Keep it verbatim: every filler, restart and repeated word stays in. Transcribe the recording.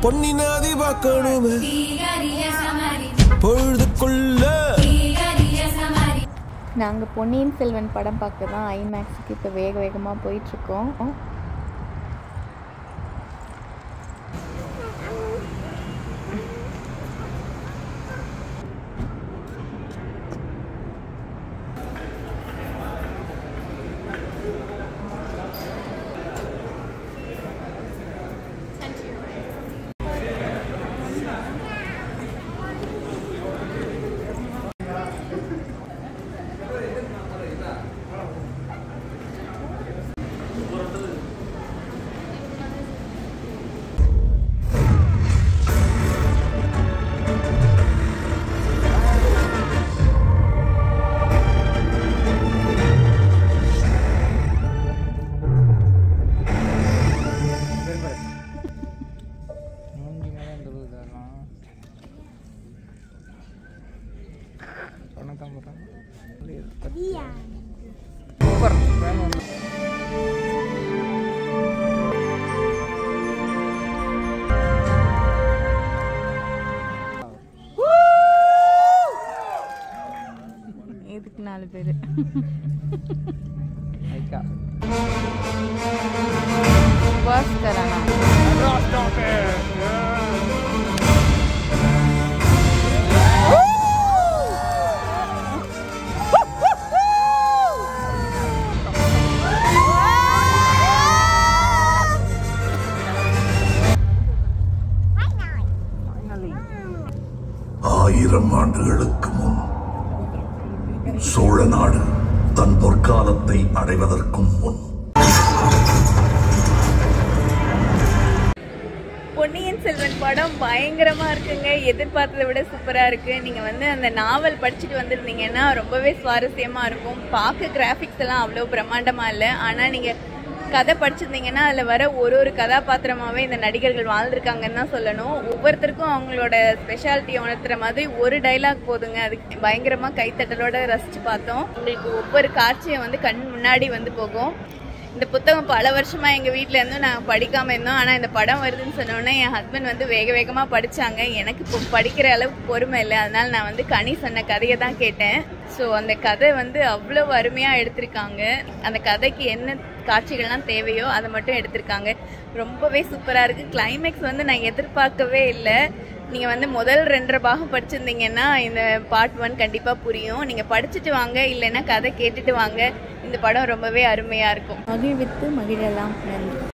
பொன்னினாதி பார்க்கணுமே பொழுதுக்குள்ள. நாங்கள் பொன்னியின் செல்வன் படம் பார்க்க தான் ஐமேக்ஸுக்கு இப்போ வேக வேகமாக போயிட்டுருக்கோம். இதுக்கு நாலு பேர் பஸ் தரானா ஆயிரம் ஆண்டுகளுக்கு முன் சோழ நாடு தன் பொற்காலத்தை அடைவதற்கும் முன் பொன்னியின் செல்வன் படம் பயங்கரமா இருக்குங்க. எதிர்பார்த்ததை விட சூப்பரா இருக்கு. நீங்க வந்து அந்த நாவல் படிச்சுட்டு வந்திருந்தீங்கன்னா ரொம்பவே சுவாரஸ்யமா இருக்கும். பார்க்க கிராபிக்ஸ் எல்லாம் அவ்வளவு பிரம்மாண்டமா இல்லை, ஆனா நீங்க கதை படிச்சிருந்தீங்கன்னா அதில் வர ஒரு ஒரு கதாபாத்திரமாகவே இந்த நடிகர்கள் வாழ்ந்துருக்காங்கன்னு தான் சொல்லணும். ஒவ்வொருத்தருக்கும் அவங்களோட ஸ்பெஷாலிட்டியை உணர்த்துற மாதிரி ஒரு டைலாக் போதுங்க, அதுக்கு பயங்கரமாக கைத்தட்டலோட ரசித்து பார்த்தோம். உங்களுக்கு ஒவ்வொரு காட்சியும் வந்து கண் முன்னாடி வந்து போகும். இந்த புத்தகம் பல வருஷமாக எங்கள் வீட்டில் இருந்தும் நாங்கள் படிக்காமல் இருந்தோம். ஆனால் இந்த படம் வருதுன்னு சொன்னோன்னே என் ஹஸ்பண்ட் வந்து வேக வேகமாக படித்தாங்க. எனக்கு இப்போ படிக்கிற அளவுக்கு பொறுமை இல்லை, அதனால் நான் வந்து கனி சொன்ன கதையை தான் கேட்டேன். ஸோ அந்த கதை வந்து அவ்வளோ அருமையாக எடுத்திருக்காங்க. அந்த கதைக்கு என்ன காட்சிகள்லாம் தேவையோ அதை மட்டும் எடுத்திருக்காங்க. ரொம்பவே சூப்பராக இருக்குது. கிளைமேக்ஸ் வந்து நான் எதிர்பார்க்கவே இல்லை. நீங்கள் வந்து முதல் ரெண்டரை பாகம் படிச்சிருந்தீங்கன்னா இந்த பார்ட் ஒன் கண்டிப்பாக புரியும். நீங்கள் படிச்சுட்டு வாங்க, இல்லைன்னா கதை கேட்டுட்டு வாங்க. இந்த படம் ரொம்பவே அருமையாக இருக்கும். மகிழ்வித்து மகிழலாம். நன்றி.